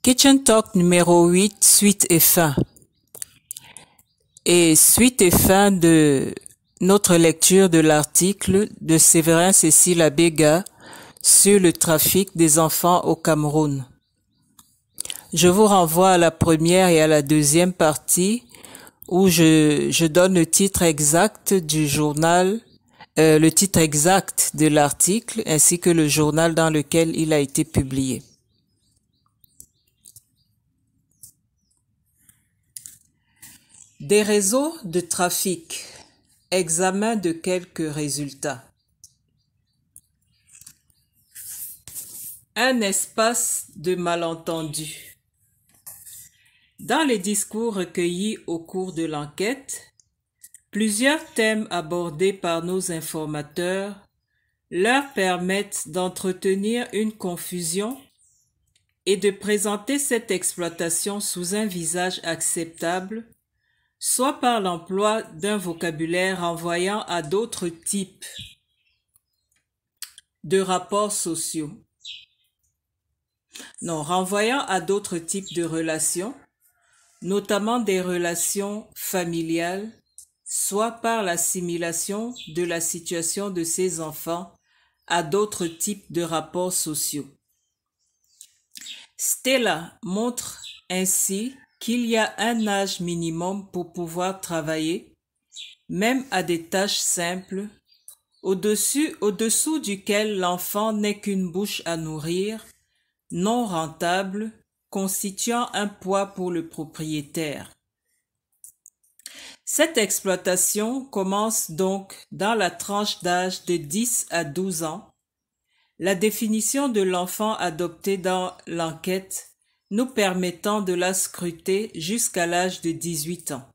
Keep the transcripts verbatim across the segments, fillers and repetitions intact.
Kitchen Talk numéro huit, suite et fin. Et suite et fin de notre lecture de l'article de Séverin Cécile Abega sur le trafic des enfants au Cameroun. Je vous renvoie à la première et à la deuxième partie où je, je donne le titre exact du journal, euh, le titre exact de l'article ainsi que le journal dans lequel il a été publié. Des réseaux de trafic. Examen de quelques résultats. Un espace de malentendus. Dans les discours recueillis au cours de l'enquête, plusieurs thèmes abordés par nos informateurs leur permettent d'entretenir une confusion et de présenter cette exploitation sous un visage acceptable, soit par l'emploi d'un vocabulaire renvoyant à d'autres types de rapports sociaux. Non, renvoyant à d'autres types de relations, notamment des relations familiales, soit par l'assimilation de la situation de ces enfants à d'autres types de rapports sociaux. Stella montre ainsi qu'il y a un âge minimum pour pouvoir travailler, même à des tâches simples, au-dessus, au-dessous duquel l'enfant n'est qu'une bouche à nourrir, non rentable, constituant un poids pour le propriétaire. Cette exploitation commence donc dans la tranche d'âge de dix à douze ans. La définition de l'enfant adoptée dans l'enquête nous permettant de la scruter jusqu'à l'âge de dix-huit ans.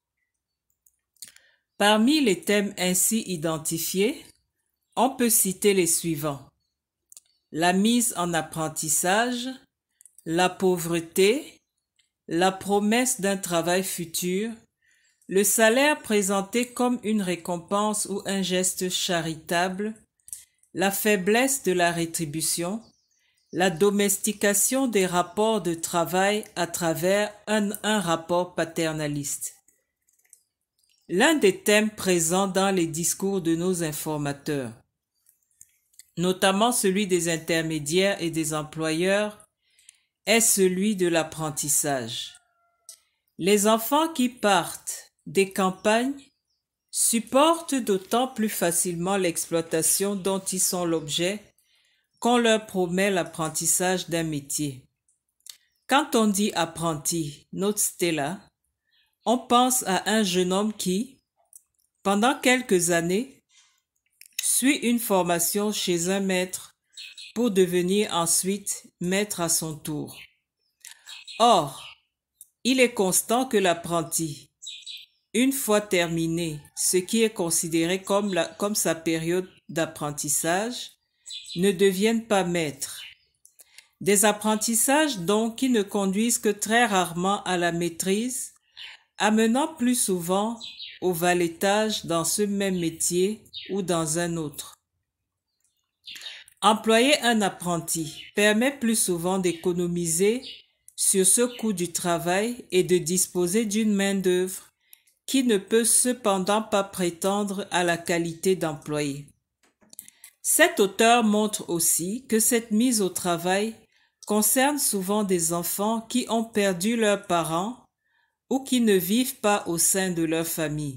Parmi les thèmes ainsi identifiés, on peut citer les suivants: la mise en apprentissage, la pauvreté, la promesse d'un travail futur, le salaire présenté comme une récompense ou un geste charitable, la faiblesse de la rétribution, la domestication des rapports de travail à travers un, un rapport paternaliste. L'un des thèmes présents dans les discours de nos informateurs, notamment celui des intermédiaires et des employeurs, est celui de l'apprentissage. Les enfants qui partent des campagnes supportent d'autant plus facilement l'exploitation dont ils sont l'objet qu'on leur promet l'apprentissage d'un métier. Quand on dit apprenti, note Stella, on pense à un jeune homme qui, pendant quelques années, suit une formation chez un maître pour devenir ensuite maître à son tour. Or, il est constant que l'apprenti, une fois terminé ce qui est considéré comme, la, comme sa période d'apprentissage, ne deviennent pas maîtres. Des apprentissages donc qui ne conduisent que très rarement à la maîtrise, amenant plus souvent au valettage dans ce même métier ou dans un autre. Employer un apprenti permet plus souvent d'économiser sur ce coût du travail et de disposer d'une main-d'œuvre qui ne peut cependant pas prétendre à la qualité d'employé. Cet auteur montre aussi que cette mise au travail concerne souvent des enfants qui ont perdu leurs parents ou qui ne vivent pas au sein de leur famille.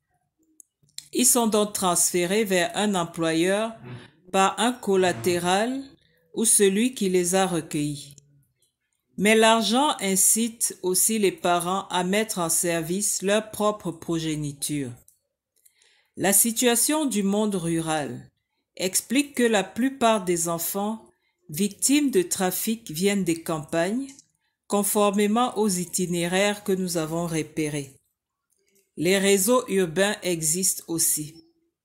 Ils sont donc transférés vers un employeur par un collatéral ou celui qui les a recueillis. Mais l'argent incite aussi les parents à mettre en service leur propre progéniture. La situation du monde rural explique que la plupart des enfants victimes de trafic viennent des campagnes, conformément aux itinéraires que nous avons repérés. Les réseaux urbains existent aussi.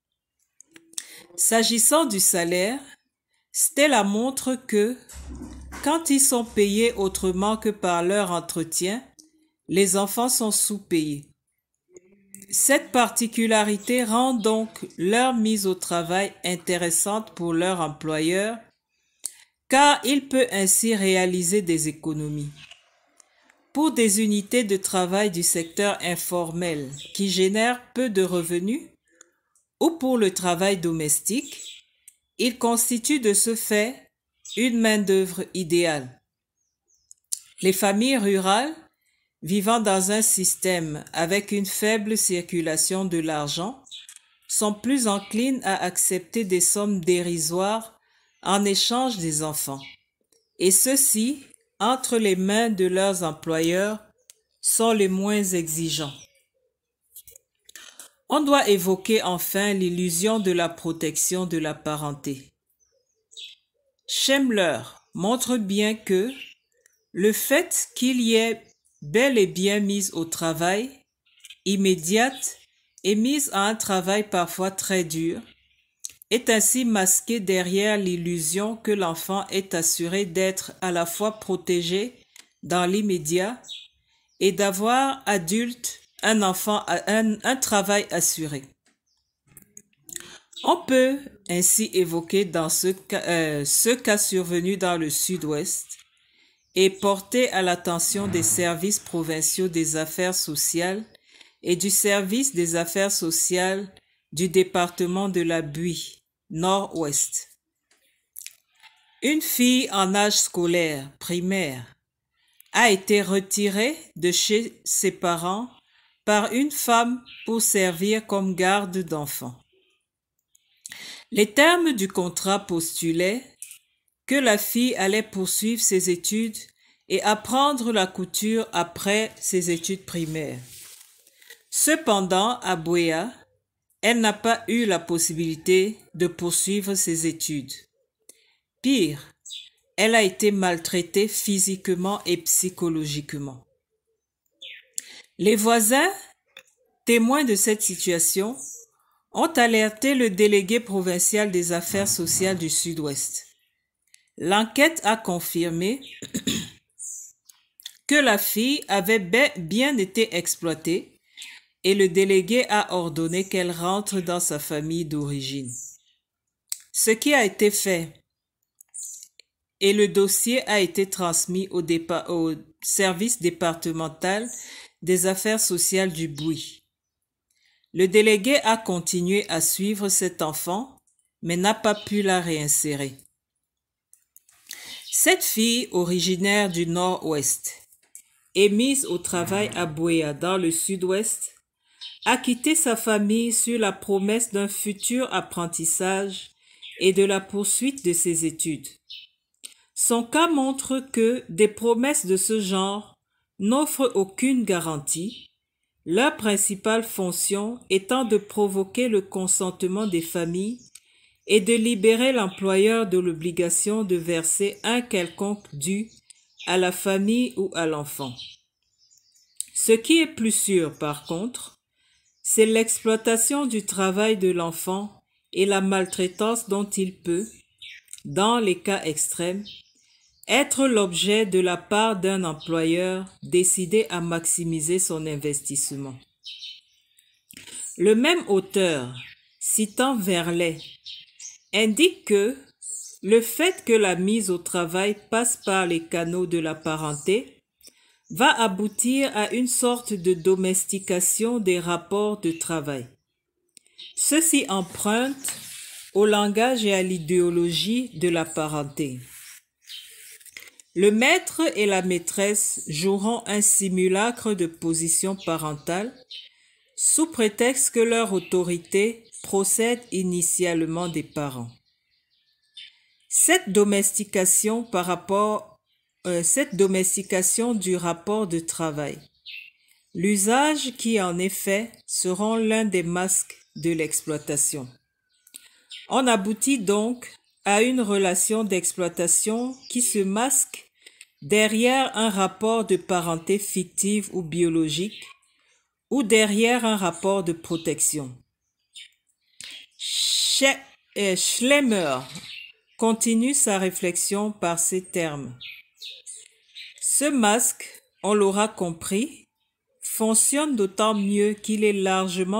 S'agissant du salaire, Stella montre que, quand ils sont payés autrement que par leur entretien, les enfants sont sous-payés. Cette particularité rend donc leur mise au travail intéressante pour leur employeur, car il peut ainsi réaliser des économies. Pour des unités de travail du secteur informel qui génèrent peu de revenus ou pour le travail domestique, il constitue de ce fait une main-d'œuvre idéale. Les familles rurales, vivant dans un système avec une faible circulation de l'argent, sont plus enclines à accepter des sommes dérisoires en échange des enfants, et ceux-ci, entre les mains de leurs employeurs, sont les moins exigeants. On doit évoquer enfin l'illusion de la protection de la parenté. Schemler montre bien que le fait qu'il y ait bel et bien mise au travail, immédiate et mise à un travail parfois très dur, est ainsi masqué derrière l'illusion que l'enfant est assuré d'être à la fois protégé dans l'immédiat et d'avoir adulte un enfant un, un travail assuré. On peut ainsi évoquer dans ce cas, euh, ce cas survenu dans le Sud-Ouest et porter à l'attention des services provinciaux des affaires sociales et du service des affaires sociales du département de la Buie, Nord-Ouest. Une fille en âge scolaire primaire a été retirée de chez ses parents par une femme pour servir comme garde d'enfants. Les termes du contrat postulaient que la fille allait poursuivre ses études et apprendre la couture après ses études primaires. Cependant, à Buea, elle n'a pas eu la possibilité de poursuivre ses études. Pire, elle a été maltraitée physiquement et psychologiquement. Les voisins, témoins de cette situation, ont alerté le délégué provincial des affaires sociales du Sud-Ouest. L'enquête a confirmé que la fille avait bien été exploitée et le délégué a ordonné qu'elle rentre dans sa famille d'origine. Ce qui a été fait et le dossier a été transmis au, dépa- au service départemental des affaires sociales du Buie. Le délégué a continué à suivre cet enfant, mais n'a pas pu la réinsérer. Cette fille, originaire du Nord-Ouest, et mise au travail à Buea dans le Sud-Ouest, a quitté sa famille sur la promesse d'un futur apprentissage et de la poursuite de ses études. Son cas montre que des promesses de ce genre n'offrent aucune garantie, leur principale fonction étant de provoquer le consentement des familles et de libérer l'employeur de l'obligation de verser un quelconque dû à la famille ou à l'enfant. Ce qui est plus sûr, par contre, c'est l'exploitation du travail de l'enfant et la maltraitance dont il peut, dans les cas extrêmes, être l'objet de la part d'un employeur décidé à maximiser son investissement. Le même auteur, citant Verlet, indique que le fait que la mise au travail passe par les canaux de la parenté va aboutir à une sorte de domestication des rapports de travail. Ceci emprunte au langage et à l'idéologie de la parenté. Le maître et la maîtresse joueront un simulacre de position parentale sous prétexte que leur autorité procède initialement des parents. Cette domestication par rapport, euh, cette domestication du rapport de travail, l'usage qui en effet seront l'un des masques de l'exploitation. On aboutit donc à une relation d'exploitation qui se masque derrière un rapport de parenté fictive ou biologique ou derrière un rapport de protection. Schlemmer continue sa réflexion par ces termes. Ce masque, on l'aura compris, fonctionne d'autant mieux qu'il est largement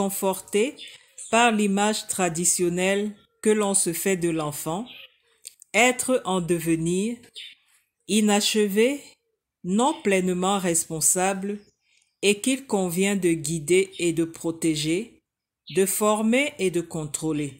conforté par l'image traditionnelle que l'on se fait de l'enfant, être en devenir, inachevé, non pleinement responsable, et qu'il convient de guider et de protéger, de former et de contrôler.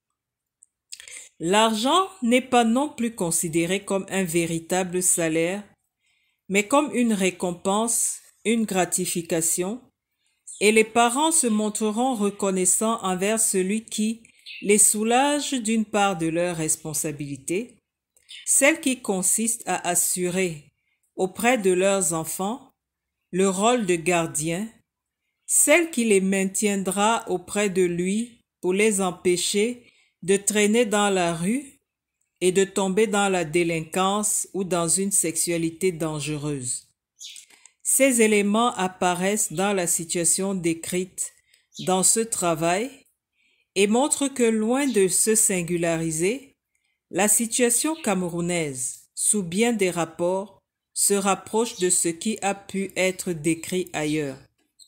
L'argent n'est pas non plus considéré comme un véritable salaire, mais comme une récompense, une gratification, et les parents se montreront reconnaissants envers celui qui les soulage d'une part de leur responsabilité, celle qui consiste à assurer auprès de leurs enfants le rôle de gardien, celle qui les maintiendra auprès de lui pour les empêcher de traîner dans la rue et de tomber dans la délinquance ou dans une sexualité dangereuse. Ces éléments apparaissent dans la situation décrite dans ce travail et montrent que loin de se singulariser, la situation camerounaise, sous bien des rapports, se rapproche de ce qui a pu être décrit ailleurs.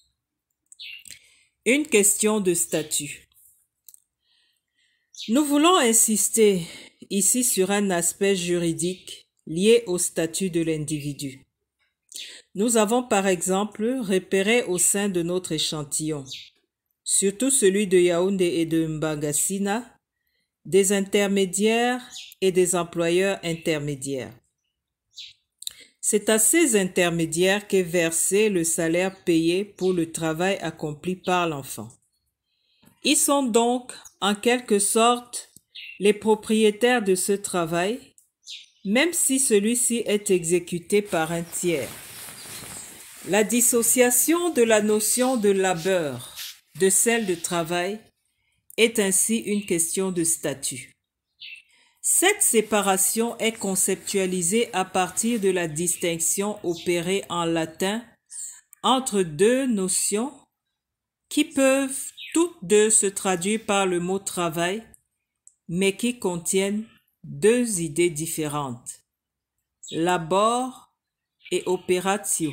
Une question de statut. Nous voulons insister ici sur un aspect juridique lié au statut de l'individu. Nous avons par exemple repéré au sein de notre échantillon, surtout celui de Yaoundé et de Mbangassina, des intermédiaires et des employeurs intermédiaires. C'est à ces intermédiaires qu'est versé le salaire payé pour le travail accompli par l'enfant. Ils sont donc, en quelque sorte, les propriétaires de ce travail, même si celui-ci est exécuté par un tiers. La dissociation de la notion de labeur de celle de travail est ainsi une question de statut. Cette séparation est conceptualisée à partir de la distinction opérée en latin entre deux notions qui peuvent toutes deux se traduire par le mot travail, mais qui contiennent deux idées différentes, labor et operatio.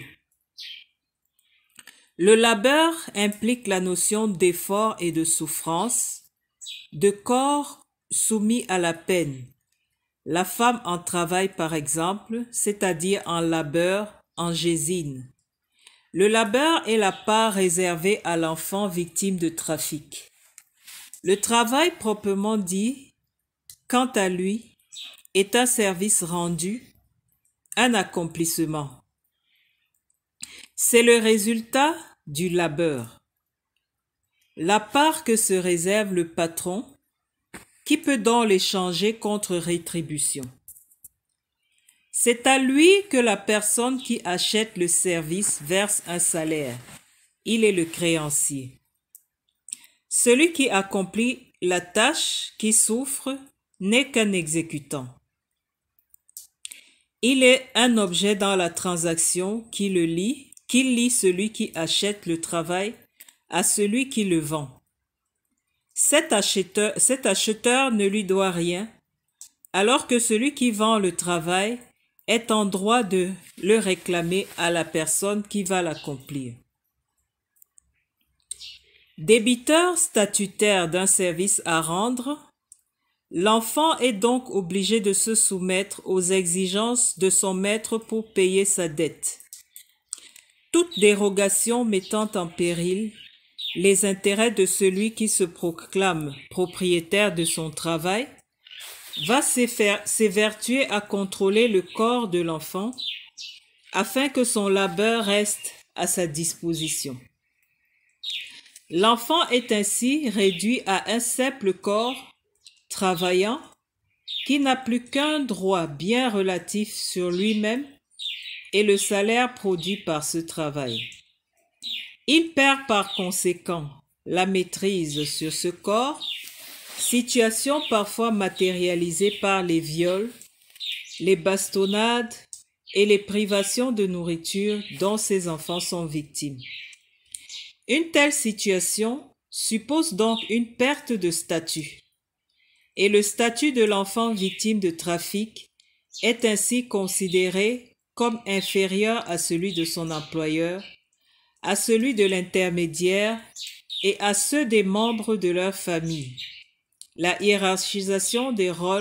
Le labeur implique la notion d'effort et de souffrance, de corps soumis à la peine. La femme en travail par exemple, c'est-à-dire en labeur, en gésine. Le labeur est la part réservée à l'enfant victime de trafic. Le travail proprement dit, quant à lui, est un service rendu, un accomplissement. C'est le résultat du labeur. La part que se réserve le patron, qui peut donc l'échanger contre rétribution. C'est à lui que la personne qui achète le service verse un salaire. Il est le créancier. Celui qui accomplit la tâche, qui souffre, n'est qu'un exécutant. Il est un objet dans la transaction qui le lie, qui lie celui qui achète le travail à celui qui le vend. Cet acheteur, cet acheteur ne lui doit rien, alors que celui qui vend le travail est en droit de le réclamer à la personne qui va l'accomplir. Débiteur statutaire d'un service à rendre, l'enfant est donc obligé de se soumettre aux exigences de son maître pour payer sa dette. Toute dérogation mettant en péril les intérêts de celui qui se proclame propriétaire de son travail va s'évertuer à contrôler le corps de l'enfant afin que son labeur reste à sa disposition. L'enfant est ainsi réduit à un simple corps travaillant qui n'a plus qu'un droit bien relatif sur lui-même et le salaire produit par ce travail. Il perd par conséquent la maîtrise sur ce corps, situation parfois matérialisée par les viols, les bastonnades et les privations de nourriture dont ces enfants sont victimes. Une telle situation suppose donc une perte de statut, et le statut de l'enfant victime de trafic est ainsi considéré comme inférieur à celui de son employeur, à celui de l'intermédiaire et à ceux des membres de leur famille. La hiérarchisation des rôles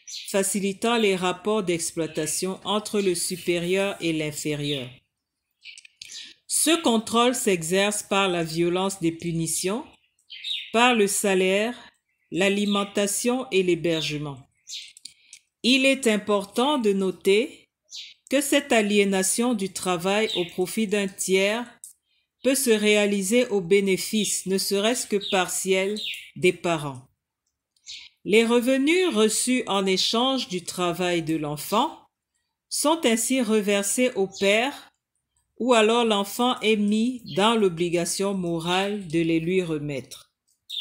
facilitant les rapports d'exploitation entre le supérieur et l'inférieur. Ce contrôle s'exerce par la violence des punitions, par le salaire, l'alimentation et l'hébergement. Il est important de noter que cette aliénation du travail au profit d'un tiers peut se réaliser au bénéfice, ne serait-ce que partiel, des parents. Les revenus reçus en échange du travail de l'enfant sont ainsi reversés au père, ou alors l'enfant est mis dans l'obligation morale de les lui remettre.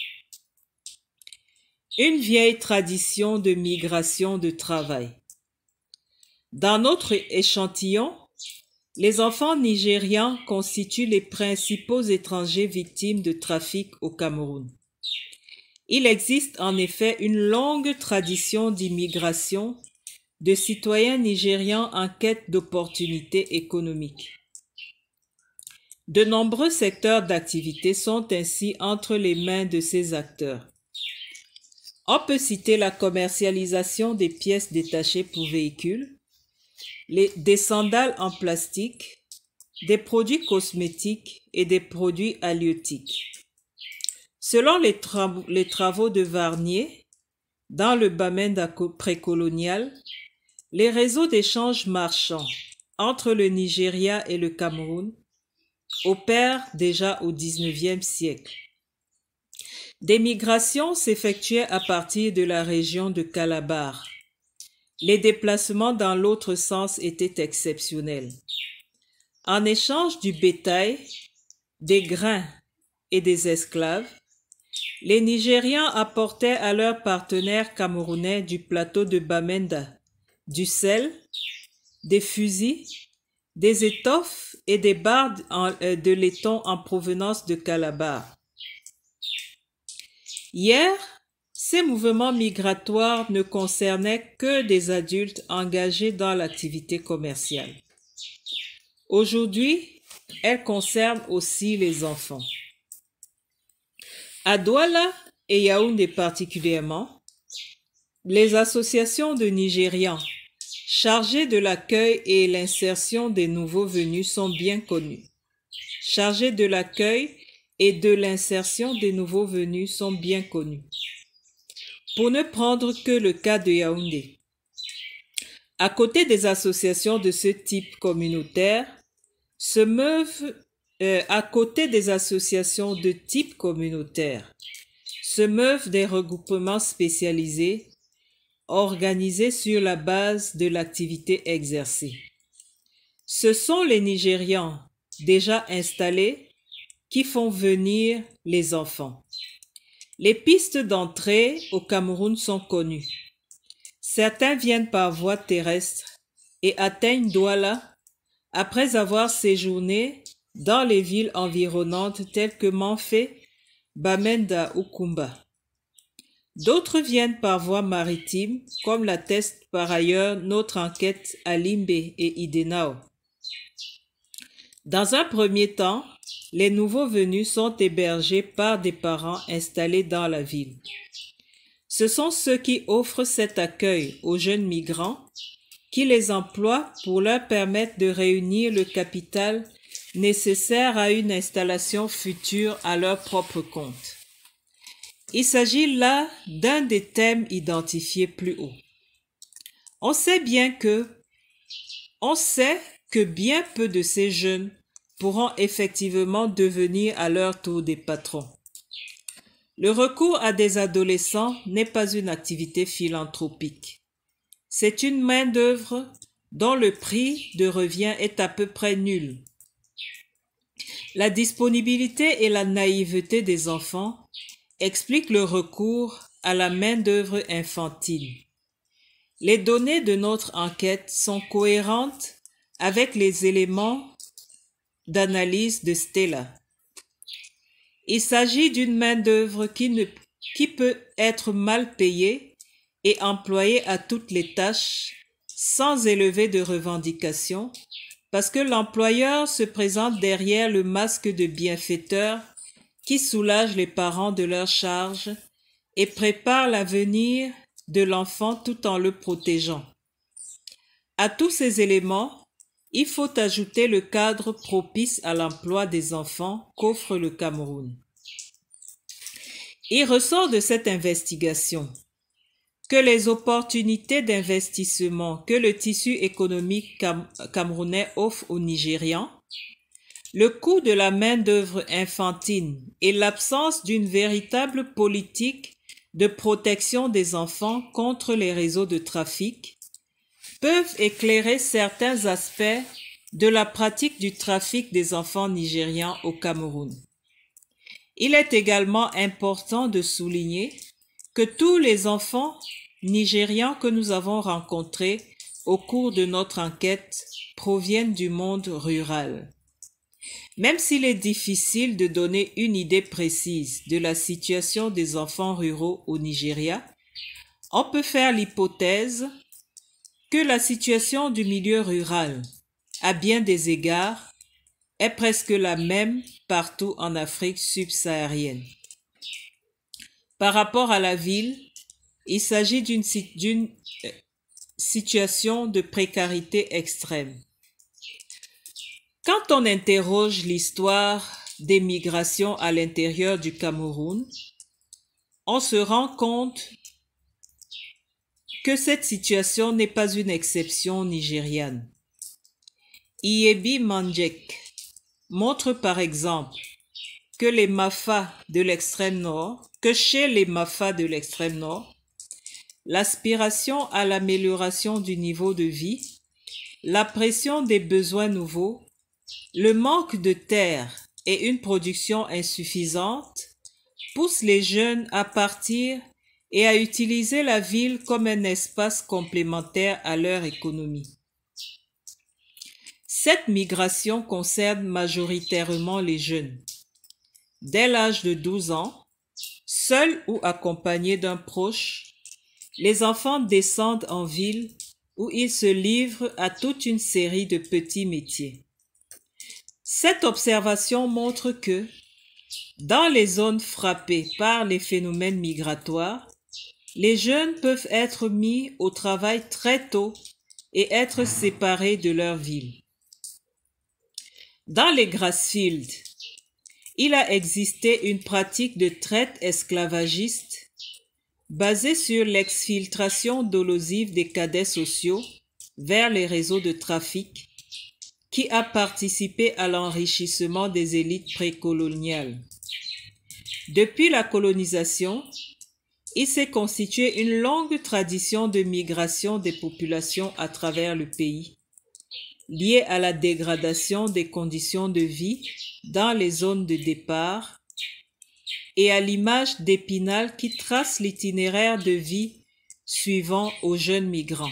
Une vieille tradition de migration de travail. Dans notre échantillon, les enfants nigérians constituent les principaux étrangers victimes de trafic au Cameroun. Il existe en effet une longue tradition d'immigration de citoyens nigérians en quête d'opportunités économiques. De nombreux secteurs d'activité sont ainsi entre les mains de ces acteurs. On peut citer la commercialisation des pièces détachées pour véhicules, les, des sandales en plastique, des produits cosmétiques et des produits halieutiques. Selon les, tra les travaux de Varnier, dans le Bamenda précolonial, les réseaux d'échanges marchands entre le Nigeria et le Cameroun opèrent déjà au dix-neuvième siècle. Des migrations s'effectuaient à partir de la région de Calabar. Les déplacements dans l'autre sens étaient exceptionnels. En échange du bétail, des grains et des esclaves, les Nigérians apportaient à leurs partenaires camerounais du plateau de Bamenda du sel, des fusils, des étoffes et des barres de laiton en provenance de Calabar. Hier, ces mouvements migratoires ne concernaient que des adultes engagés dans l'activité commerciale. Aujourd'hui, elles concernent aussi les enfants. À Douala et Yaoundé particulièrement, les associations de Nigérians chargées de l'accueil et l'insertion des nouveaux venus sont bien connues. Chargées de l'accueil et de l'insertion des nouveaux venus sont bien connues. Pour ne prendre que le cas de Yaoundé, à côté des associations de ce type communautaire, se meuvent euh, à côté des associations de type communautaire, se meuvent des regroupements spécialisés organisés sur la base de l'activité exercée. Ce sont les Nigérians déjà installés qui font venir les enfants. Les pistes d'entrée au Cameroun sont connues. Certains viennent par voie terrestre et atteignent Douala après avoir séjourné dans les villes environnantes telles que Manfé, Bamenda ou Kumba. D'autres viennent par voie maritime, comme l'atteste par ailleurs notre enquête à Limbé et Idenao. Dans un premier temps, les nouveaux venus sont hébergés par des parents installés dans la ville. Ce sont ceux qui offrent cet accueil aux jeunes migrants qui les emploient pour leur permettre de réunir le capital nécessaire à une installation future à leur propre compte. Il s'agit là d'un des thèmes identifiés plus haut. On sait bien que, on sait que bien peu de ces jeunes pourront effectivement devenir à leur tour des patrons. Le recours à des adolescents n'est pas une activité philanthropique. C'est une main-d'œuvre dont le prix de revient est à peu près nul. La disponibilité et la naïveté des enfants expliquent le recours à la main-d'œuvre infantile. Les données de notre enquête sont cohérentes avec les éléments d'analyse de Stella. Il s'agit d'une main-d'œuvre qui, ne, qui peut être mal payée et employée à toutes les tâches sans élever de revendications, parce que l'employeur se présente derrière le masque de bienfaiteur qui soulage les parents de leurs charges et prépare l'avenir de l'enfant tout en le protégeant. À tous ces éléments, il faut ajouter le cadre propice à l'emploi des enfants qu'offre le Cameroun. Il ressort de cette investigation que les opportunités d'investissement que le tissu économique cam camerounais offre aux Nigérians, le coût de la main-d'œuvre infantile et l'absence d'une véritable politique de protection des enfants contre les réseaux de trafic peuvent éclairer certains aspects de la pratique du trafic des enfants nigérians au Cameroun. Il est également important de souligner que tous les enfants nigérians que nous avons rencontrés au cours de notre enquête proviennent du monde rural. Même s'il est difficile de donner une idée précise de la situation des enfants ruraux au Nigeria, on peut faire l'hypothèse que la situation du milieu rural, à bien des égards, est presque la même partout en Afrique subsaharienne. Par rapport à la ville, il s'agit d'une d'une situation de précarité extrême. Quand on interroge l'histoire des migrations à l'intérieur du Cameroun, on se rend compte que cette situation n'est pas une exception nigériane. Iyebi Mandjek montre par exemple que les Mafas de l'extrême nord, que chez les Mafas de l'extrême nord, l'aspiration à l'amélioration du niveau de vie, la pression des besoins nouveaux, le manque de terre et une production insuffisante poussent les jeunes à partir et à utiliser la ville comme un espace complémentaire à leur économie. Cette migration concerne majoritairement les jeunes. Dès l'âge de douze ans, seuls ou accompagnés d'un proche, les enfants descendent en ville où ils se livrent à toute une série de petits métiers. Cette observation montre que, dans les zones frappées par les phénomènes migratoires, les jeunes peuvent être mis au travail très tôt et être séparés de leur ville. Dans les Grassfields, il a existé une pratique de traite esclavagiste basée sur l'exfiltration dolosive des cadets sociaux vers les réseaux de trafic qui a participé à l'enrichissement des élites précoloniales. Depuis la colonisation, il s'est constitué une longue tradition de migration des populations à travers le pays, liée à la dégradation des conditions de vie dans les zones de départ et à l'image d'Épinal qui trace l'itinéraire de vie suivant aux jeunes migrants.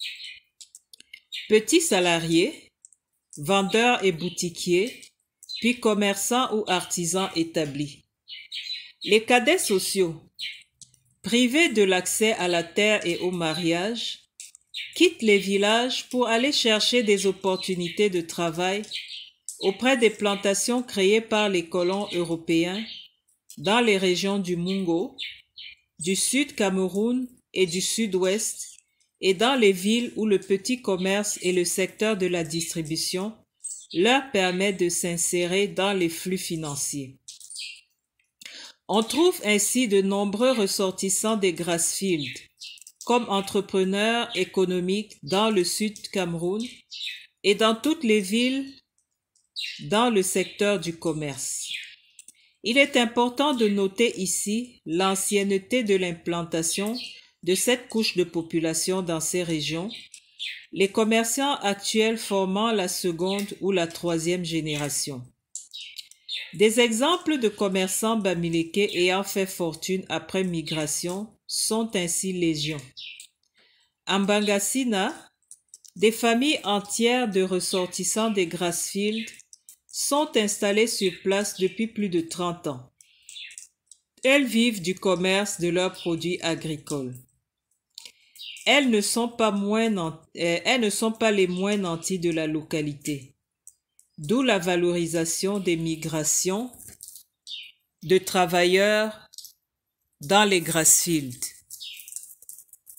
Petits salariés, vendeurs et boutiquiers, puis commerçants ou artisans établis. Les cadets sociaux, privés de l'accès à la terre et au mariage, quittent les villages pour aller chercher des opportunités de travail auprès des plantations créées par les colons européens dans les régions du Mungo, du Sud Cameroun et du Sud-Ouest, et dans les villes où le petit commerce et le secteur de la distribution leur permettent de s'insérer dans les flux financiers. On trouve ainsi de nombreux ressortissants des Grassfields comme entrepreneurs économiques dans le Sud Cameroun et dans toutes les villes dans le secteur du commerce. Il est important de noter ici l'ancienneté de l'implantation de cette couche de population dans ces régions, les commerçants actuels formant la seconde ou la troisième génération. Des exemples de commerçants bamileke ayant fait fortune après migration sont ainsi légion. En Bangassina, des familles entières de ressortissants des Grassfields sont installées sur place depuis plus de trente ans. Elles vivent du commerce de leurs produits agricoles. Elles ne sont pas, moins, elles ne sont pas les moins nantis de la localité, d'où la valorisation des migrations de travailleurs dans les Grassfields.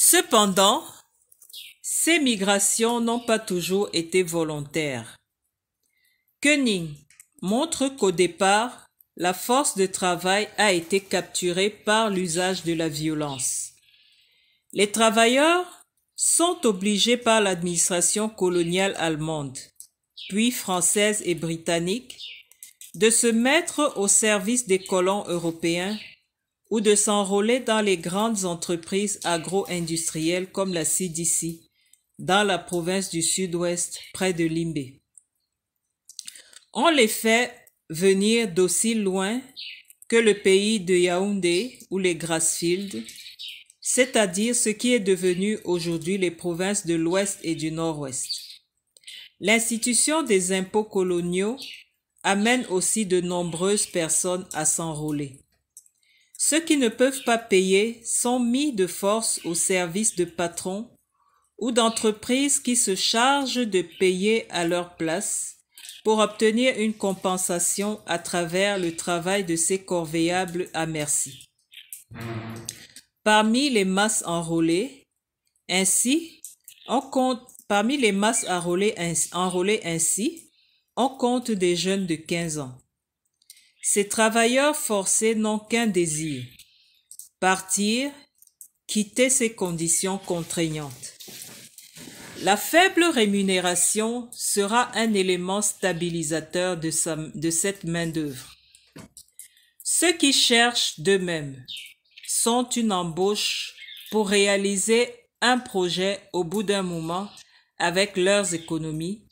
Cependant, ces migrations n'ont pas toujours été volontaires. Koenig montre qu'au départ, la force de travail a été capturée par l'usage de la violence. Les travailleurs sont obligés par l'administration coloniale allemande, puis française et britannique, de se mettre au service des colons européens ou de s'enrôler dans les grandes entreprises agro-industrielles comme la C D C, dans la province du Sud-Ouest, près de Limbe. On les fait venir d'aussi loin que le pays de Yaoundé ou les Grassfields, c'est-à-dire ce qui est devenu aujourd'hui les provinces de l'Ouest et du Nord-Ouest. L'institution des impôts coloniaux amène aussi de nombreuses personnes à s'enrôler. Ceux qui ne peuvent pas payer sont mis de force au service de patrons ou d'entreprises qui se chargent de payer à leur place pour obtenir une compensation à travers le travail de ces corvéables à merci. Parmi les masses enrôlées, ainsi, on compte, parmi les masses enrôlées, enrôlées ainsi, on compte des jeunes de quinze ans. Ces travailleurs forcés n'ont qu'un désir, partir, quitter ces conditions contraignantes. La faible rémunération sera un élément stabilisateur de, sa, de cette main-d'œuvre. Ceux qui cherchent d'eux-mêmes sont une embauche pour réaliser un projet au bout d'un moment avec leurs économies.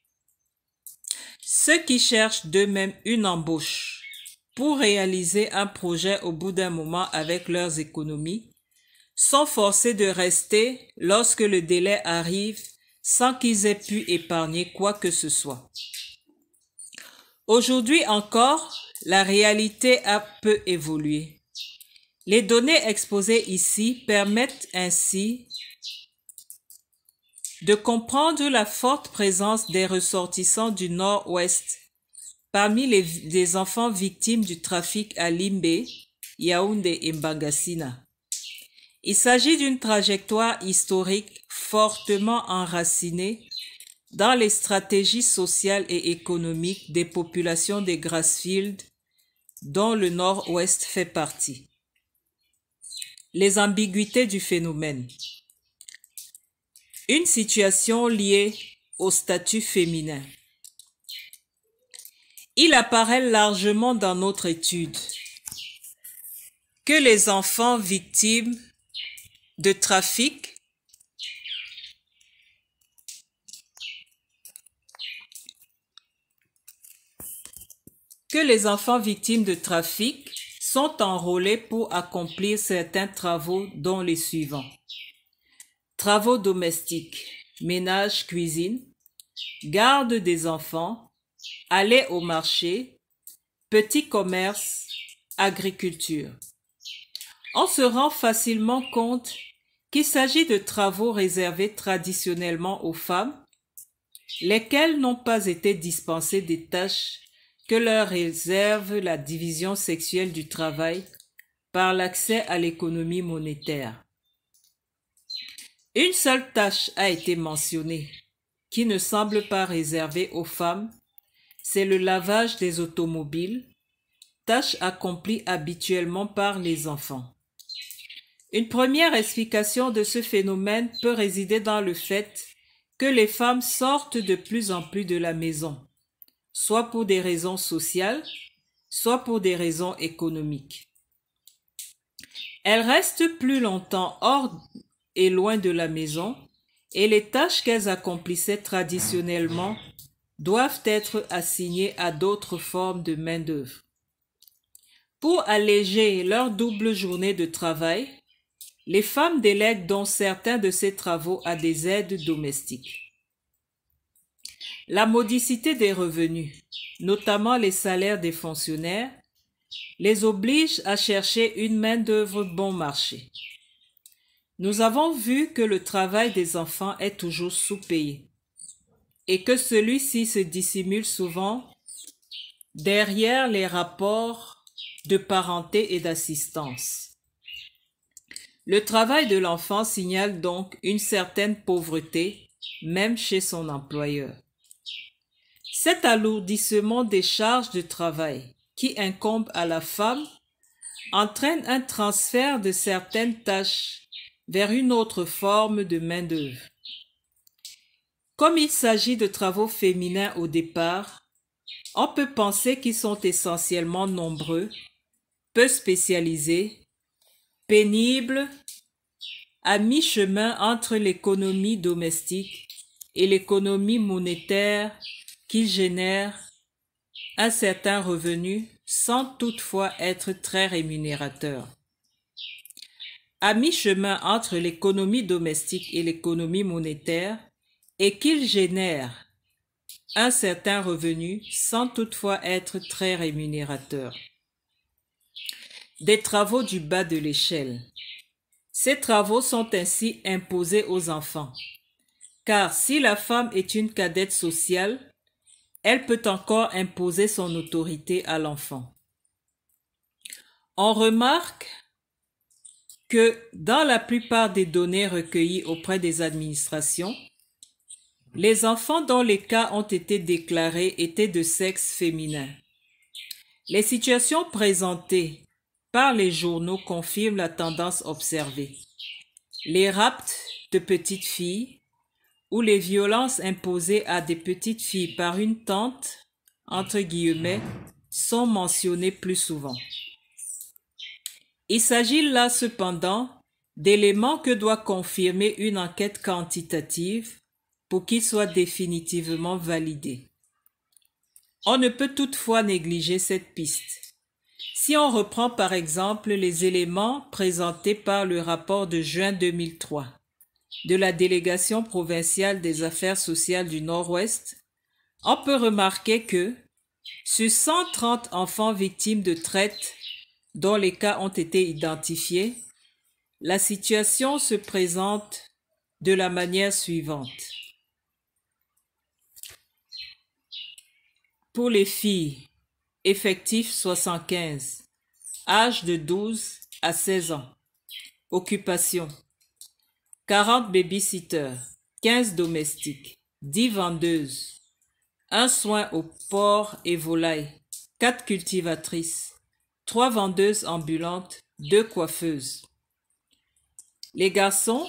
Ceux qui cherchent d'eux-mêmes une embauche pour réaliser un projet au bout d'un moment avec leurs économies sont forcés de rester lorsque le délai arrive sans qu'ils aient pu épargner quoi que ce soit. Aujourd'hui encore, la réalité a peu évolué. Les données exposées ici permettent ainsi de comprendre la forte présence des ressortissants du Nord-Ouest parmi les, les enfants victimes du trafic à Limbe, Yaoundé et Bangassina. Il s'agit d'une trajectoire historique fortement enracinée dans les stratégies sociales et économiques des populations des Grassfields, dont le Nord-Ouest fait partie. Les ambiguïtés du phénomène. Une situation liée au statut féminin. Il apparaît largement dans notre étude que les enfants victimes de trafic que les enfants victimes de trafic sont enrôlés pour accomplir certains travaux dont les suivants. Travaux domestiques, ménage, cuisine, garde des enfants, aller au marché, petit commerce, agriculture. On se rend facilement compte qu'il s'agit de travaux réservés traditionnellement aux femmes, lesquelles n'ont pas été dispensées des tâches que leur réserve la division sexuelle du travail par l'accès à l'économie monétaire. Une seule tâche a été mentionnée, qui ne semble pas réservée aux femmes, c'est le lavage des automobiles, tâche accomplie habituellement par les enfants. Une première explication de ce phénomène peut résider dans le fait que les femmes sortent de plus en plus de la maison, soit pour des raisons sociales, soit pour des raisons économiques. Elles restent plus longtemps hors et loin de la maison, et les tâches qu'elles accomplissaient traditionnellement doivent être assignées à d'autres formes de main-d'œuvre. Pour alléger leur double journée de travail, les femmes délèguent donc certains de ces travaux à des aides domestiques. La modicité des revenus, notamment les salaires des fonctionnaires, les oblige à chercher une main-d'œuvre bon marché. Nous avons vu que le travail des enfants est toujours sous-payé et que celui-ci se dissimule souvent derrière les rapports de parenté et d'assistance. Le travail de l'enfant signale donc une certaine pauvreté, même chez son employeur. Cet alourdissement des charges de travail qui incombe à la femme entraîne un transfert de certaines tâches vers une autre forme de main-d'œuvre. Comme il s'agit de travaux féminins au départ, on peut penser qu'ils sont essentiellement nombreux, peu spécialisés, pénibles, à mi-chemin entre l'économie domestique et l'économie monétaire qu'ils génèrent un certain revenu sans toutefois être très rémunérateurs. À mi-chemin entre l'économie domestique et l'économie monétaire et qu'ils génèrent un certain revenu sans toutefois être très rémunérateurs. Des travaux du bas de l'échelle. Ces travaux sont ainsi imposés aux enfants, car si la femme est une cadette sociale, elle peut encore imposer son autorité à l'enfant. On remarque que dans la plupart des données recueillies auprès des administrations, les enfants dont les cas ont été déclarés étaient de sexe féminin. Les situations présentées par les journaux confirment la tendance observée. Les rapts de petites filles ou les violences imposées à des petites filles par une tante, entre guillemets, sont mentionnés plus souvent. Il s'agit là cependant d'éléments que doit confirmer une enquête quantitative pour qu'ils soient définitivement validés. On ne peut toutefois négliger cette piste. Si on reprend par exemple les éléments présentés par le rapport de juin deux mille trois de la délégation provinciale des affaires sociales du Nord-Ouest, on peut remarquer que sur cent trente enfants victimes de traite dont les cas ont été identifiés, la situation se présente de la manière suivante. Pour les filles, effectif soixante-quinze, âge de douze à seize ans, occupation, quarante babysitters, quinze domestiques, dix vendeuses, un soin aux porcs et volailles, quatre cultivatrices, trois vendeuses ambulantes, deux coiffeuses. Les garçons,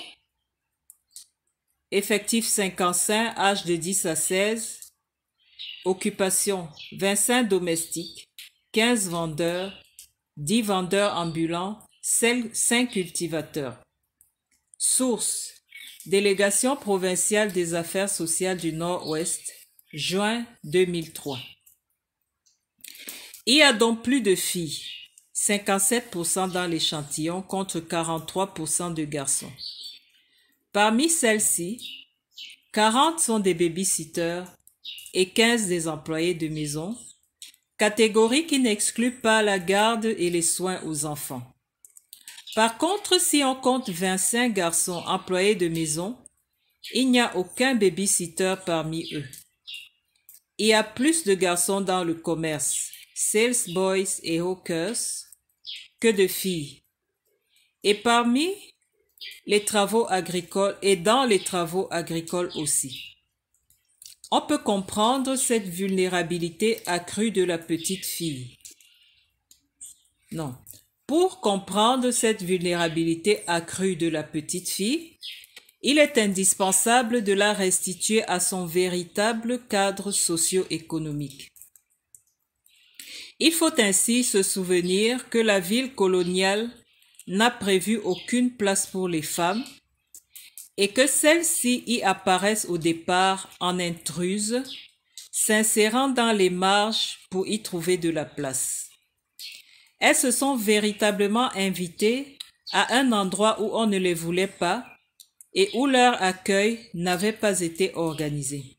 effectif cinquante-cinq, âge de dix à seize, occupation vingt-cinq domestiques, quinze vendeurs, dix vendeurs ambulants, cinq cultivateurs. Source: Délégation provinciale des affaires sociales du Nord-Ouest, juin deux mille trois. Il y a donc plus de filles, cinquante-sept pour cent dans l'échantillon contre quarante-trois pour cent de garçons. Parmi celles-ci, quarante sont des babysitters et quinze des employés de maison, catégorie qui n'exclut pas la garde et les soins aux enfants. Par contre, si on compte vingt-cinq garçons employés de maison, il n'y a aucun babysitter parmi eux. Il y a plus de garçons dans le commerce, sales boys et hawkers, que de filles. Et parmi les travaux agricoles et dans les travaux agricoles aussi. On peut comprendre cette vulnérabilité accrue de la petite fille. Non. Pour comprendre cette vulnérabilité accrue de la petite fille, il est indispensable de la restituer à son véritable cadre socio-économique. Il faut ainsi se souvenir que la ville coloniale n'a prévu aucune place pour les femmes et que celles-ci y apparaissent au départ en intruses, s'insérant dans les marges pour y trouver de la place. Elles se sont véritablement invitées à un endroit où on ne les voulait pas et où leur accueil n'avait pas été organisé.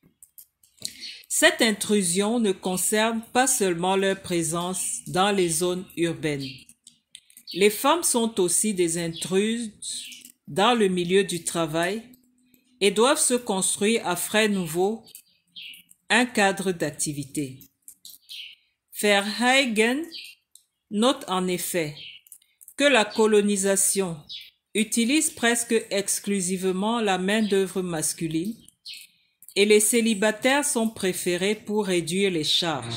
Cette intrusion ne concerne pas seulement leur présence dans les zones urbaines. Les femmes sont aussi des intruses dans le milieu du travail et doivent se construire à frais nouveaux un cadre d'activité. Verheigen note en effet que la colonisation utilise presque exclusivement la main-d'œuvre masculine et les célibataires sont préférés pour réduire les charges.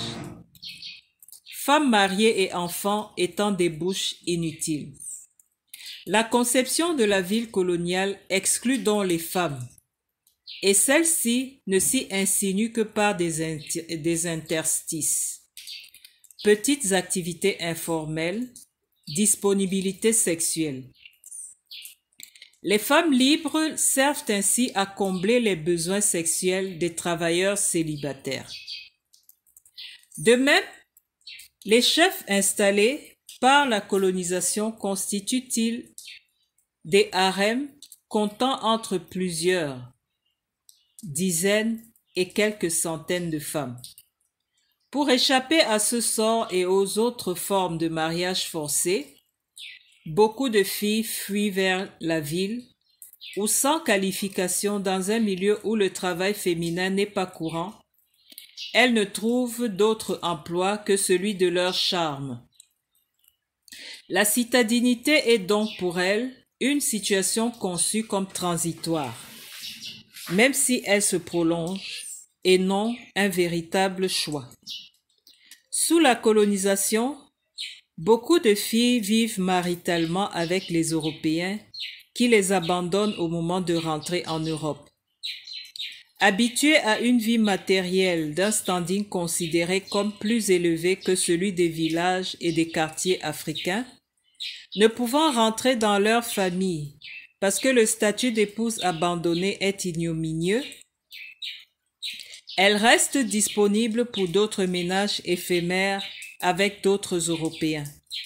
Femmes mariées et enfants étant des bouches inutiles. La conception de la ville coloniale exclut donc les femmes, et celles-ci ne s'y insinuent que par des, inter des interstices. Petites activités informelles, disponibilité sexuelle. Les femmes libres servent ainsi à combler les besoins sexuels des travailleurs célibataires. De même, les chefs installés par la colonisation constituent-ils des harems comptant entre plusieurs dizaines et quelques centaines de femmes. Pour échapper à ce sort et aux autres formes de mariage forcé, beaucoup de filles fuient vers la ville ou sans qualification dans un milieu où le travail féminin n'est pas courant. Elles ne trouvent d'autre emploi que celui de leur charme. La citadinité est donc pour elles une situation conçue comme transitoire, même si elle se prolonge, et non un véritable choix. Sous la colonisation, beaucoup de filles vivent maritalement avec les Européens qui les abandonnent au moment de rentrer en Europe. Habituées à une vie matérielle d'un standing considéré comme plus élevé que celui des villages et des quartiers africains, ne pouvant rentrer dans leur famille parce que le statut d'épouse abandonnée est ignominieux, elles restent disponibles pour d'autres ménages éphémères avec d'autres Européens.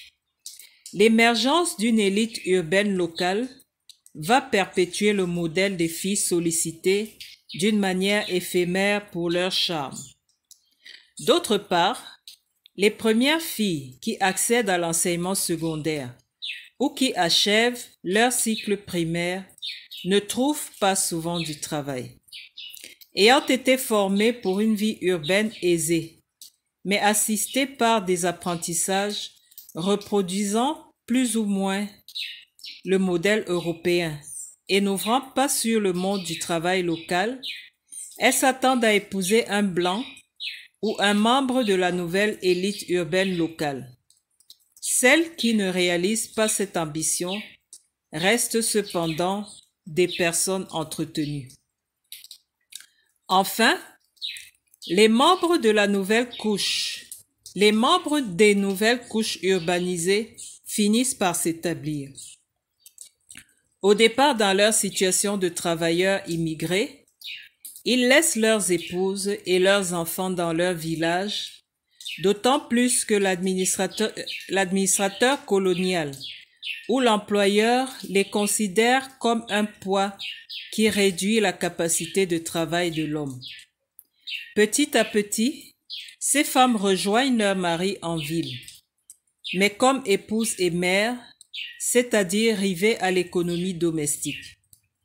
L'émergence d'une élite urbaine locale va perpétuer le modèle des filles sollicitées d'une manière éphémère pour leur charme. D'autre part, les premières filles qui accèdent à l'enseignement secondaire ou qui achèvent leur cycle primaire ne trouvent pas souvent du travail. Ayant été formées pour une vie urbaine aisée, mais assistées par des apprentissages reproduisant plus ou moins le modèle européen et n'ouvrant pas sur le monde du travail local, elles s'attendent à épouser un blanc ou un membre de la nouvelle élite urbaine locale. Celles qui ne réalisent pas cette ambition restent cependant des personnes entretenues. Enfin, les membres de la nouvelle couche, les membres des nouvelles couches urbanisées finissent par s'établir. Au départ, dans leur situation de travailleurs immigrés, ils laissent leurs épouses et leurs enfants dans leur village, d'autant plus que l'administrateur, l'administrateur colonial ou l'employeur les considère comme un poids qui réduit la capacité de travail de l'homme. Petit à petit, ces femmes rejoignent leur mari en ville, mais comme épouses et mères, c'est-à-dire rivées à l'économie domestique.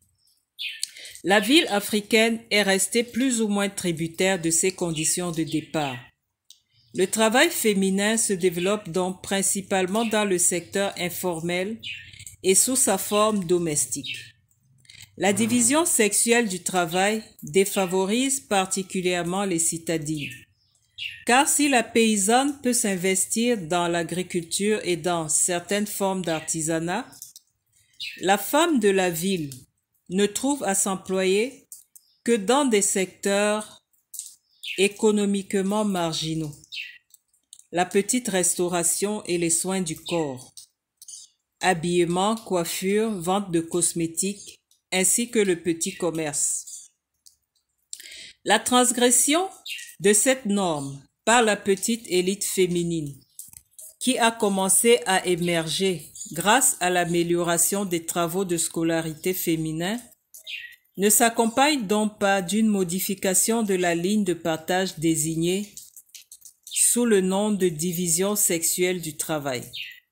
La ville africaine est restée plus ou moins tributaire de ces conditions de départ. Le travail féminin se développe donc principalement dans le secteur informel et sous sa forme domestique. La division sexuelle du travail défavorise particulièrement les citadines, car si la paysanne peut s'investir dans l'agriculture et dans certaines formes d'artisanat, la femme de la ville ne trouve à s'employer que dans des secteurs économiquement marginaux, la petite restauration et les soins du corps, habillement, coiffure, vente de cosmétiques, ainsi que le petit commerce. La transgression de cette norme par la petite élite féminine, qui a commencé à émerger grâce à l'amélioration des travaux de scolarité féminin, ne s'accompagne donc pas d'une modification de la ligne de partage désignée sous le nom de division sexuelle du travail.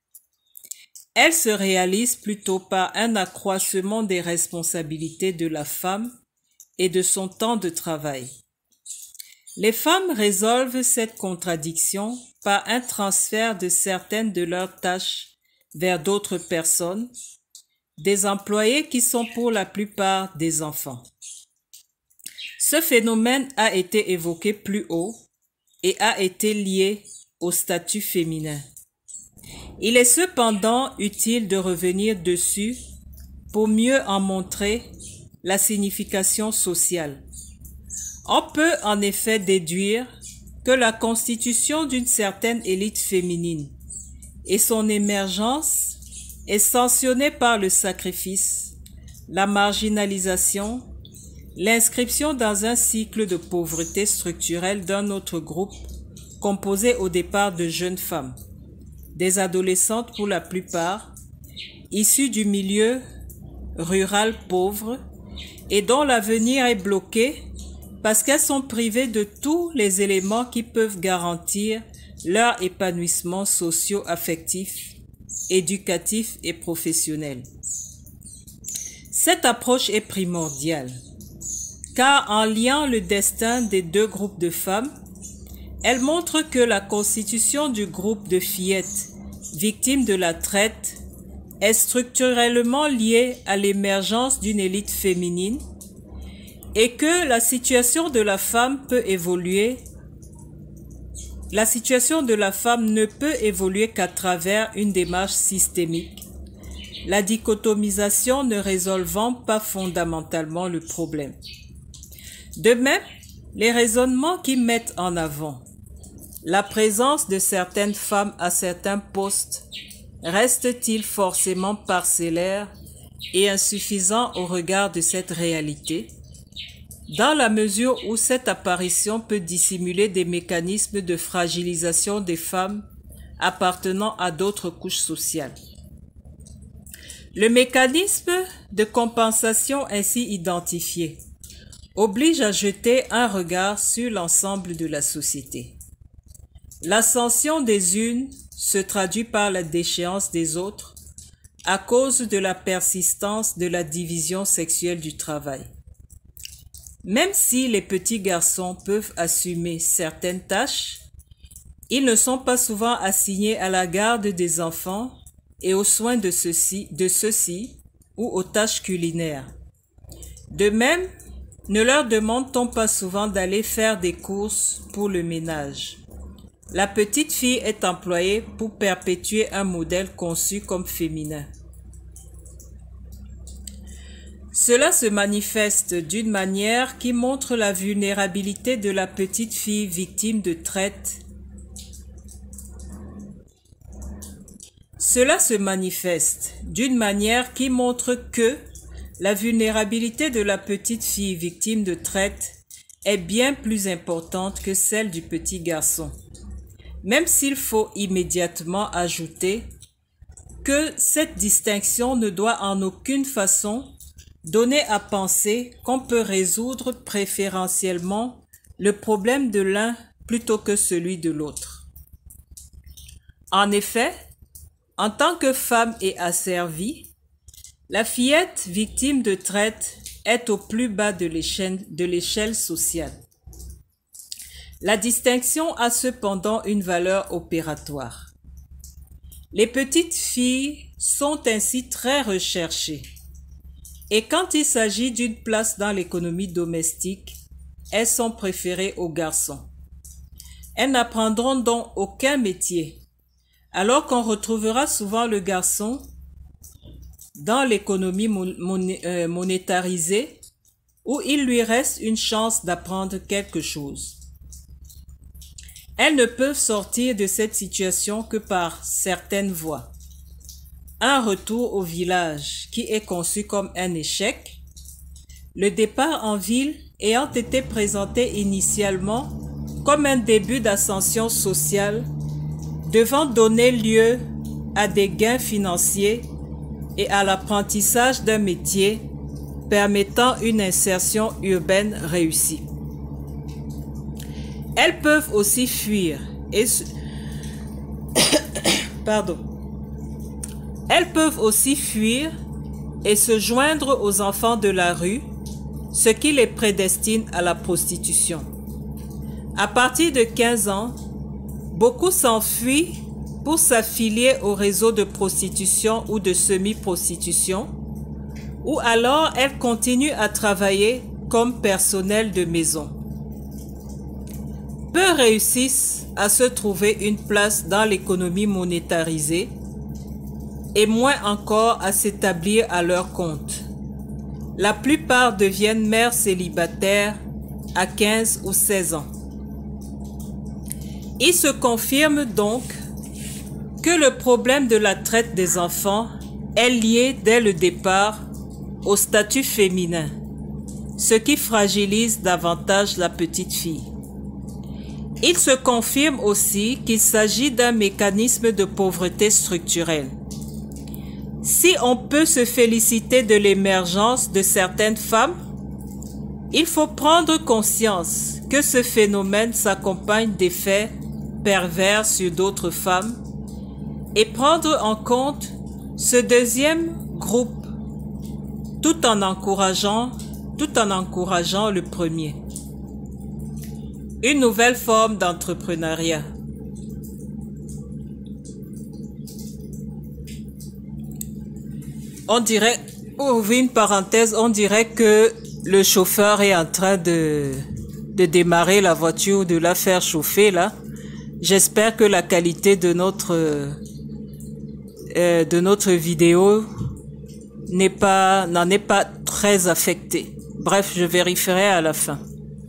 Elle se réalise plutôt par un accroissement des responsabilités de la femme et de son temps de travail. Les femmes résolvent cette contradiction par un transfert de certaines de leurs tâches vers d'autres personnes, des employés qui sont pour la plupart des enfants. Ce phénomène a été évoqué plus haut et a été lié au statut féminin. Il est cependant utile de revenir dessus pour mieux en montrer la signification sociale. On peut en effet déduire que la constitution d'une certaine élite féminine et son émergence est sanctionnée par le sacrifice, la marginalisation, l'inscription dans un cycle de pauvreté structurelle d'un autre groupe composé au départ de jeunes femmes, des adolescentes pour la plupart, issues du milieu rural pauvre et dont l'avenir est bloqué parce qu'elles sont privées de tous les éléments qui peuvent garantir leur épanouissement socio-affectif, éducatif et professionnel. Cette approche est primordiale, car en liant le destin des deux groupes de femmes, elle montre que la constitution du groupe de fillettes victimes de la traite est structurellement liée à l'émergence d'une élite féminine et que la situation de la femme peut évoluer. La situation de la femme ne peut évoluer qu'à travers une démarche systémique, la dichotomisation ne résolvant pas fondamentalement le problème. De même, les raisonnements qui mettent en avant la présence de certaines femmes à certains postes restent-ils forcément parcellaires et insuffisants au regard de cette réalité, dans la mesure où cette apparition peut dissimuler des mécanismes de fragilisation des femmes appartenant à d'autres couches sociales. Le mécanisme de compensation ainsi identifié oblige à jeter un regard sur l'ensemble de la société. L'ascension des unes se traduit par la déchéance des autres à cause de la persistance de la division sexuelle du travail. Même si les petits garçons peuvent assumer certaines tâches, ils ne sont pas souvent assignés à la garde des enfants et aux soins de ceux-ci, de ceux-ci ou aux tâches culinaires. De même, ne leur demande-t-on pas souvent d'aller faire des courses pour le ménage. La petite fille est employée pour perpétuer un modèle conçu comme féminin. Cela se manifeste d'une manière qui montre la vulnérabilité de la petite fille victime de traite. Cela se manifeste d'une manière qui montre que la vulnérabilité de la petite fille victime de traite est bien plus importante que celle du petit garçon, même s'il faut immédiatement ajouter que cette distinction ne doit en aucune façon donner à penser qu'on peut résoudre préférentiellement le problème de l'un plutôt que celui de l'autre. En effet, en tant que femme et asservie, la fillette victime de traite est au plus bas de l'échelle de l'échelle sociale. La distinction a cependant une valeur opératoire. Les petites filles sont ainsi très recherchées. Et quand il s'agit d'une place dans l'économie domestique, elles sont préférées aux garçons. Elles n'apprendront donc aucun métier, alors qu'on retrouvera souvent le garçon dans l'économie monétarisée, où il lui reste une chance d'apprendre quelque chose. Elles ne peuvent sortir de cette situation que par certaines voies. Un retour au village qui est conçu comme un échec, le départ en ville ayant été présenté initialement comme un début d'ascension sociale devant donner lieu à des gains financiers et à l'apprentissage d'un métier permettant une insertion urbaine réussie. Elles peuvent aussi fuir et se... Pardon. Elles peuvent aussi fuir et se joindre aux enfants de la rue, ce qui les prédestine à la prostitution. À partir de quinze ans, beaucoup s'enfuient pour s'affilier au réseau de prostitution ou de semi-prostitution, ou alors elles continuent à travailler comme personnel de maison. Peu réussissent à se trouver une place dans l'économie monétarisée et moins encore à s'établir à leur compte. La plupart deviennent mères célibataires à quinze ou seize ans. Il se confirme donc que le problème de la traite des enfants est lié dès le départ au statut féminin, ce qui fragilise davantage la petite fille. Il se confirme aussi qu'il s'agit d'un mécanisme de pauvreté structurelle. Si on peut se féliciter de l'émergence de certaines femmes, il faut prendre conscience que ce phénomène s'accompagne d'effets pervers sur d'autres femmes et prendre en compte ce deuxième groupe tout en encourageant, tout en encourageant le premier. Une nouvelle forme d'entrepreneuriat. On dirait, pour ouvrir une parenthèse, on dirait que le chauffeur est en train de, de démarrer la voiture, de la faire chauffer là. J'espère que la qualité de notre, euh, de notre vidéo n'est pas, n'en est pas très affectée. Bref, je vérifierai à la fin.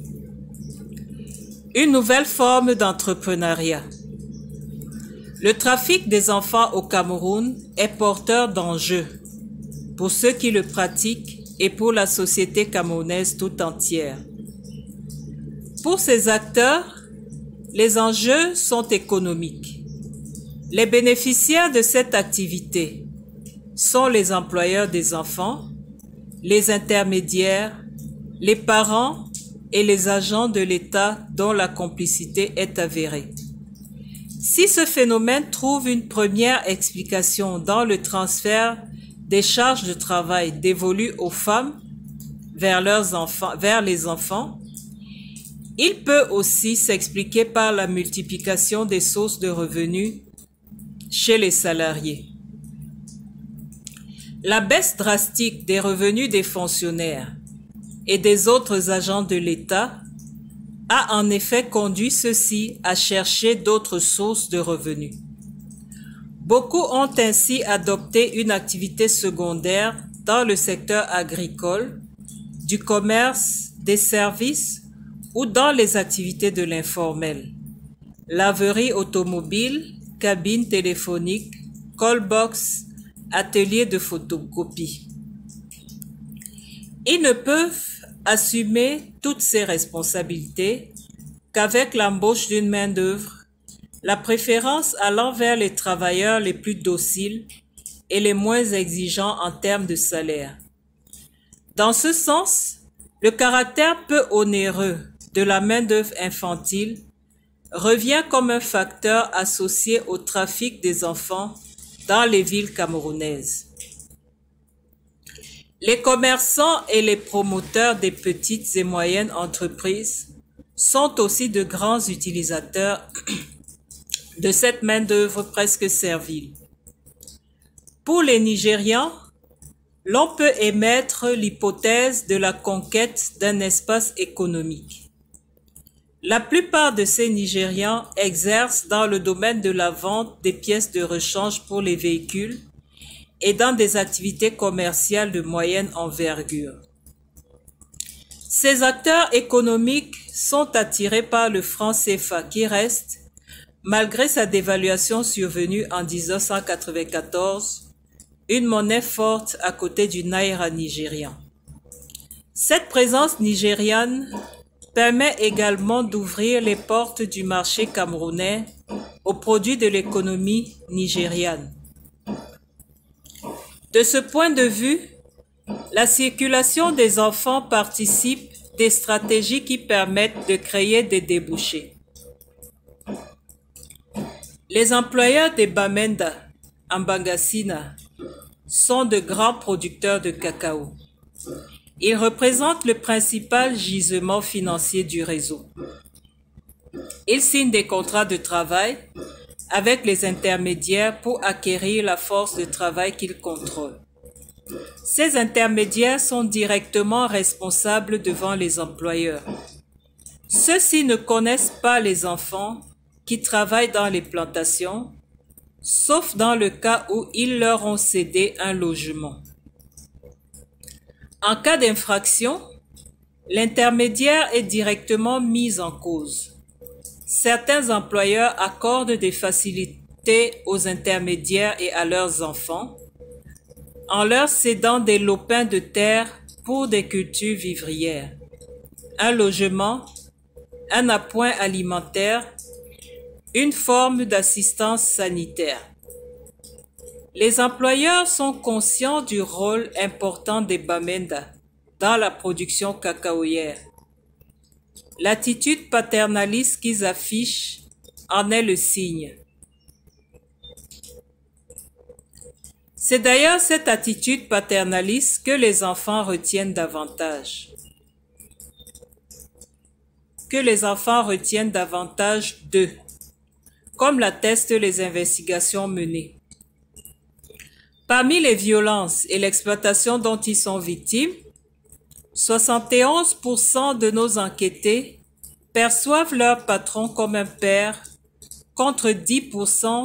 Une nouvelle forme d'entrepreneuriat. Le trafic des enfants au Cameroun est porteur d'enjeux pour ceux qui le pratiquent et pour la société camerounaise tout entière. Pour ces acteurs, les enjeux sont économiques. Les bénéficiaires de cette activité sont les employeurs des enfants, les intermédiaires, les parents et les agents de l'État dont la complicité est avérée. Si ce phénomène trouve une première explication dans le transfert des charges de travail dévolues aux femmes vers leurs enfants, vers les enfants, il peut aussi s'expliquer par la multiplication des sources de revenus chez les salariés. La baisse drastique des revenus des fonctionnaires et des autres agents de l'État a en effet conduit ceux-ci à chercher d'autres sources de revenus. Beaucoup ont ainsi adopté une activité secondaire dans le secteur agricole, du commerce, des services ou dans les activités de l'informel. Laverie automobile, cabine téléphonique, callbox, atelier de photocopie. Ils ne peuvent assumer toutes ces responsabilités qu'avec l'embauche d'une main-d'œuvre, la préférence allant vers les travailleurs les plus dociles et les moins exigeants en termes de salaire. Dans ce sens, le caractère peu onéreux de la main-d'œuvre infantile revient comme un facteur associé au trafic des enfants dans les villes camerounaises. Les commerçants et les promoteurs des petites et moyennes entreprises sont aussi de grands utilisateurs de cette main-d'œuvre presque servile. Pour les Nigérians, l'on peut émettre l'hypothèse de la conquête d'un espace économique. La plupart de ces Nigérians exercent dans le domaine de la vente des pièces de rechange pour les véhicules et dans des activités commerciales de moyenne envergure. Ces acteurs économiques sont attirés par le franc C F A qui reste, malgré sa dévaluation survenue en mille neuf cent quatre-vingt-quatorze, une monnaie forte à côté du naira nigérian. Cette présence nigériane permet également d'ouvrir les portes du marché camerounais aux produits de l'économie nigériane. De ce point de vue, la circulation des enfants participe des stratégies qui permettent de créer des débouchés. Les employeurs des Bamenda, en Bangassina, sont de grands producteurs de cacao. Ils représentent le principal gisement financier du réseau. Ils signent des contrats de travail avec les intermédiaires pour acquérir la force de travail qu'ils contrôlent. Ces intermédiaires sont directement responsables devant les employeurs. Ceux-ci ne connaissent pas les enfants qui travaillent dans les plantations, sauf dans le cas où ils leur ont cédé un logement. En cas d'infraction, l'intermédiaire est directement mis en cause. Certains employeurs accordent des facilités aux intermédiaires et à leurs enfants, en leur cédant des lopins de terre pour des cultures vivrières, un logement, un appoint alimentaire, une forme d'assistance sanitaire. Les employeurs sont conscients du rôle important des Bamenda dans la production cacaoyère. L'attitude paternaliste qu'ils affichent en est le signe. C'est d'ailleurs cette attitude paternaliste que les enfants retiennent davantage. Que les enfants retiennent davantage d'eux, comme l'attestent les investigations menées. Parmi les violences et l'exploitation dont ils sont victimes, soixante et onze pour cent de nos enquêtés perçoivent leur patron comme un père, contre dix pour cent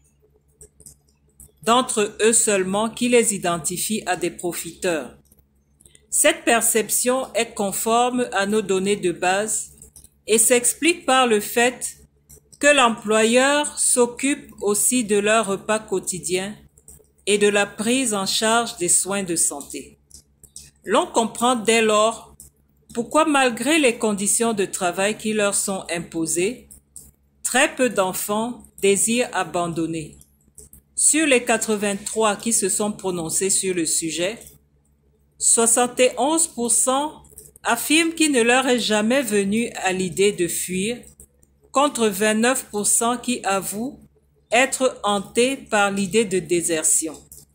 d'entre eux seulement qui les identifient à des profiteurs. Cette perception est conforme à nos données de base et s'explique par le fait que l'employeur s'occupe aussi de leur repas quotidien et de la prise en charge des soins de santé. L'on comprend dès lors pourquoi, malgré les conditions de travail qui leur sont imposées, très peu d'enfants désirent abandonner. Sur les quatre-vingt-trois qui se sont prononcés sur le sujet, soixante et onze pour cent affirment qu'il ne leur est jamais venu à l'idée de fuir, contre vingt-neuf pour cent qui avouent être hantés par l'idée de désertion.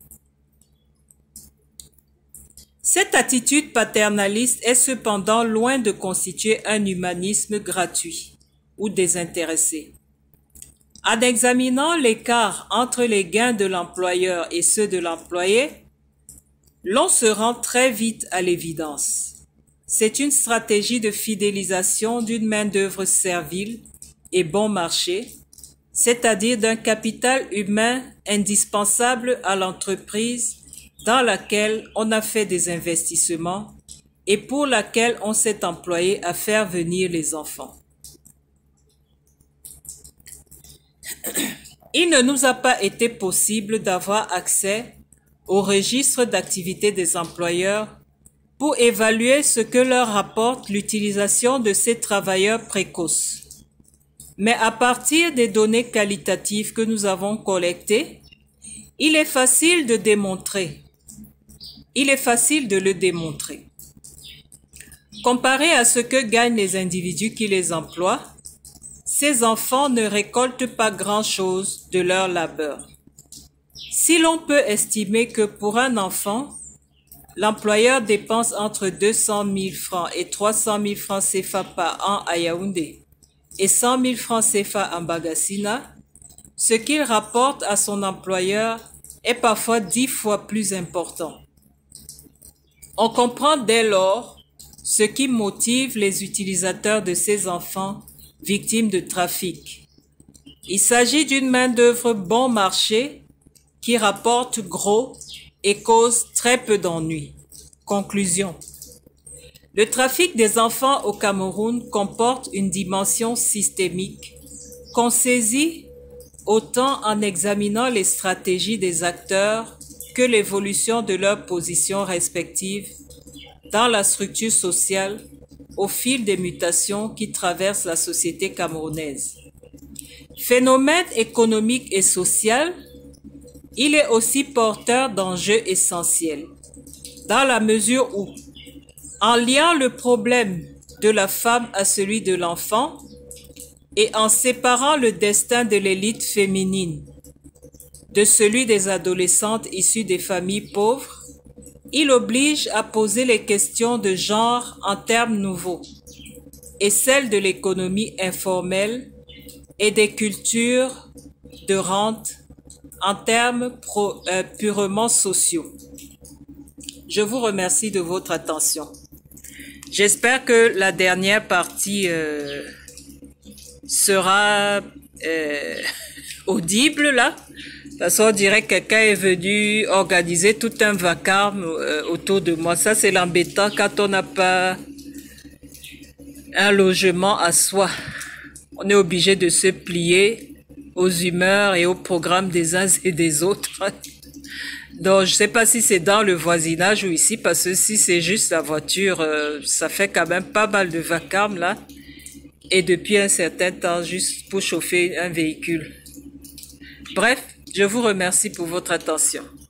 Cette attitude paternaliste est cependant loin de constituer un humanisme gratuit ou désintéressé. En examinant l'écart entre les gains de l'employeur et ceux de l'employé, l'on se rend très vite à l'évidence. C'est une stratégie de fidélisation d'une main-d'œuvre servile et bon marché, c'est-à-dire d'un capital humain indispensable à l'entreprise dans laquelle on a fait des investissements et pour laquelle on s'est employé à faire venir les enfants. Il ne nous a pas été possible d'avoir accès au registre d'activité des employeurs pour évaluer ce que leur rapporte l'utilisation de ces travailleurs précoces. Mais à partir des données qualitatives que nous avons collectées, il est facile de démontrer. Il est facile de le démontrer. Comparé à ce que gagnent les individus qui les emploient, ces enfants ne récoltent pas grand-chose de leur labeur. Si l'on peut estimer que pour un enfant, l'employeur dépense entre deux cent mille francs et trois cent mille francs C F A par an à Yaoundé et cent mille francs C F A en Bagassina, ce qu'il rapporte à son employeur est parfois dix fois plus important. On comprend dès lors ce qui motive les utilisateurs de ces enfants victimes de trafic. Il s'agit d'une main-d'œuvre bon marché qui rapporte gros et cause très peu d'ennuis. Conclusion. Le trafic des enfants au Cameroun comporte une dimension systémique qu'on saisit autant en examinant les stratégies des acteurs que l'évolution de leurs positions respectives dans la structure sociale au fil des mutations qui traversent la société camerounaise. Phénomène économique et social, il est aussi porteur d'enjeux essentiels, dans la mesure où, en liant le problème de la femme à celui de l'enfant et en séparant le destin de l'élite féminine de celui des adolescentes issues des familles pauvres, il oblige à poser les questions de genre en termes nouveaux et celles de l'économie informelle et des cultures de rente en termes pro, euh, purement sociaux. Je vous remercie de votre attention. J'espère que la dernière partie euh, sera euh, audible là, parce qu'on dirait que quelqu'un est venu organiser tout un vacarme euh, autour de moi. Ça, c'est l'embêtant quand on n'a pas un logement à soi. On est obligé de se plier aux humeurs et aux programmes des uns et des autres. Donc, je sais pas si c'est dans le voisinage ou ici, parce que si c'est juste la voiture, euh, ça fait quand même pas mal de vacarme là. Et depuis un certain temps, juste pour chauffer un véhicule. Bref, je vous remercie pour votre attention.